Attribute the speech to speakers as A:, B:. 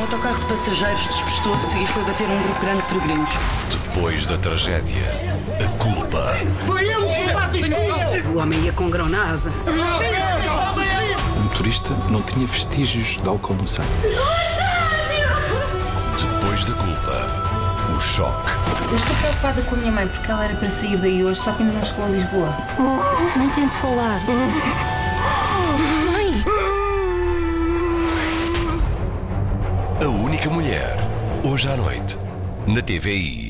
A: autocarro de passageiros despistou-se e foi bater um grupo grande de peregrinos.
B: Depois da tragédia, a culpa.
C: Foi ele que bate isto!
A: O homem ia com grão na asa.
D: O motorista não tinha vestígios de álcool no sangue.
B: Depois da culpa, o choque.
E: Eu estou preocupada com a minha mãe porque ela era para sair daí hoje, só que ainda não chegou a Lisboa. Não tente falar.
F: Mãe!
B: A única mulher, hoje à noite, na TVI.